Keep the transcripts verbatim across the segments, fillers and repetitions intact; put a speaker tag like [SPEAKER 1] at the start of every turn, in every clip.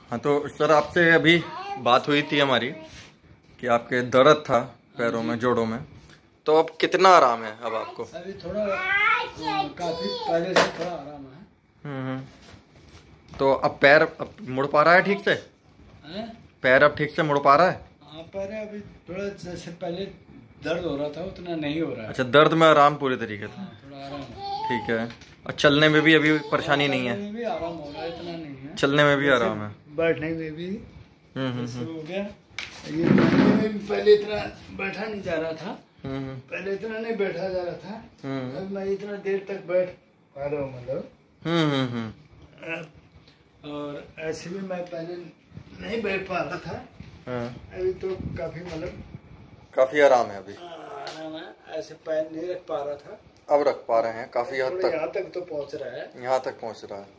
[SPEAKER 1] हाँ तो सर आपसे अभी बात हुई थी हमारी कि आपके दर्द था पैरों में, जोड़ों में, तो अब कितना आराम है अब आपको?
[SPEAKER 2] अभी थोड़ा काफी पहले से थोड़ा आराम है।
[SPEAKER 1] हम्म तो अब पैर अब मुड़ पा रहा है ठीक से?
[SPEAKER 2] हैं?
[SPEAKER 1] पैर अब ठीक से मुड़ पा रहा है?
[SPEAKER 2] हाँ पैर अभी थोड़ा जैसे पहले दर्द हो रहा था उतना नहीं हो रहा है।
[SPEAKER 1] अच्छा, दर्द में आराम पूरे तरीके से?
[SPEAKER 2] हाँ, थोड़ा आराम है।
[SPEAKER 1] ठीक है। और चलने में भी अभी परेशानी नहीं है?
[SPEAKER 2] चलने में भी आराम हो रहा है, इतना नहीं है।
[SPEAKER 1] चलने में भी आराम है?
[SPEAKER 2] बैठने में भी
[SPEAKER 1] हम्म हम्म
[SPEAKER 2] हो गया। ये बैठने में भी पहले इतना बैठा नहीं जा रहा था,
[SPEAKER 1] हम्म
[SPEAKER 2] पहले इतना नहीं बैठा जा रहा था।
[SPEAKER 1] हम्म
[SPEAKER 2] अब मैं इतना देर तक बैठ पा रहा हूँ मतलब।
[SPEAKER 1] हम्म हम्म हम्म
[SPEAKER 2] और ऐसे भी मैं पहले नहीं बैठ पा रहा था,
[SPEAKER 1] हाँ।
[SPEAKER 2] अभी तो काफी मतलब
[SPEAKER 1] काफी आराम है अभी?
[SPEAKER 2] आराम है। ऐसे पैर नहीं रख पा रहा था,
[SPEAKER 1] अब रख पा रहे हैं काफी हद तक?
[SPEAKER 2] यहाँ तक तो पहुँच रहा है,
[SPEAKER 1] यहाँ तक पहुँच रहा है।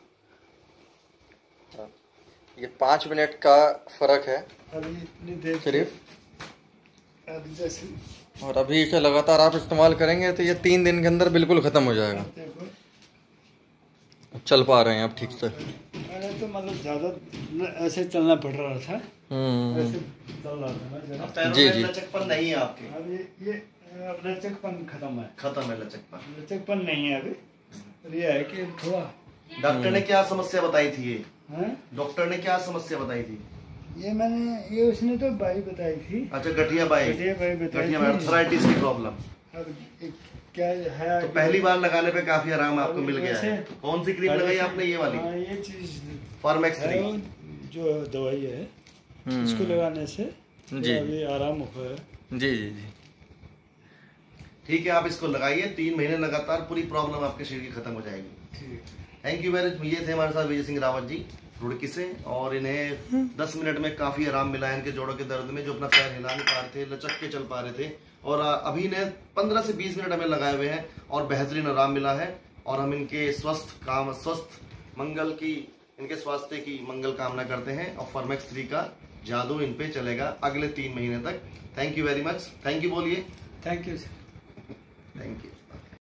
[SPEAKER 1] ये पाँच मिनट का फर्क है
[SPEAKER 2] अभी इतनी देर
[SPEAKER 1] सिर्फ।
[SPEAKER 2] अभी जैसे
[SPEAKER 1] और अभी इसे लगातार आप इस्तेमाल करेंगे तो ये तीन दिन के अंदर बिल्कुल खत्म हो जाएगा।
[SPEAKER 2] देखो
[SPEAKER 1] चल पा रहे हैं आप ठीक से?
[SPEAKER 2] पहले तो मतलब ज्यादा ऐसे चलना पड़ रहा था,
[SPEAKER 1] हम्म
[SPEAKER 2] ऐसे चल रहा था ना जरा।
[SPEAKER 1] जी जी।
[SPEAKER 3] लचकपन नहीं है आपके?
[SPEAKER 2] अब ये ये अब लचकपन खत्म है,
[SPEAKER 3] खत्म है लचकपन?
[SPEAKER 2] लचकपन नहीं है अभी। और ये है कि थोड़ा
[SPEAKER 3] डॉक्टर ने क्या समस्या बताई थी? ये
[SPEAKER 2] है,
[SPEAKER 3] डॉक्टर ने क्या समस्या बताई थी?
[SPEAKER 2] ये मैंने ये उसने तो बाई बताई थी।
[SPEAKER 3] अच्छा, गठिया बाई?
[SPEAKER 2] गठिया बाई बताई
[SPEAKER 3] गठिया
[SPEAKER 2] थी।
[SPEAKER 3] बाई, अर्थराइटिस की प्रॉब्लम।
[SPEAKER 2] अब एक क्या है
[SPEAKER 3] तो पहली बार लगाने पे काफी आराम आपको मिल गया है।
[SPEAKER 2] वैसे-
[SPEAKER 3] कौन सी क्रीम लगाई आपने? ये वाली
[SPEAKER 2] हाँ, ये चीज
[SPEAKER 3] फॉर्मेक्स
[SPEAKER 2] है,
[SPEAKER 3] थ्री
[SPEAKER 2] वो जो दवाई है इसको लगाने से
[SPEAKER 1] जी।
[SPEAKER 2] अभी आराम हुआ है।
[SPEAKER 1] जी जी जी।
[SPEAKER 3] ठीक है, आप इसको लगाइए, तीन महीने लगातार पूरी प्रॉब्लम आपके शरीर की खत्म हो जाएगी।
[SPEAKER 2] ठीक,
[SPEAKER 3] थैंक यू वेरी मच। ये थे हमारे साथ विजय सिंह रावत जी रुड़की से, और इन्हें दस मिनट में काफी आराम मिला है इनके जोड़ों के दर्द में, जो अपना पैर हिला नहीं पा रहे थे, लचक के चल पा रहे थे। और अभी इन्हें पंद्रह से बीस मिनट हमें लगाए हुए हैं और बेहतरीन आराम मिला है। और हम इनके स्वस्थ काम स्वस्थ मंगल की इनके स्वास्थ्य की मंगल कामना करते हैं, और फॉर्मेक्स थ्री का जादू इन पे चलेगा अगले तीन महीने तक। Thank you very much. Thank you बोलिए।
[SPEAKER 2] Thank you sir.
[SPEAKER 3] Thank you.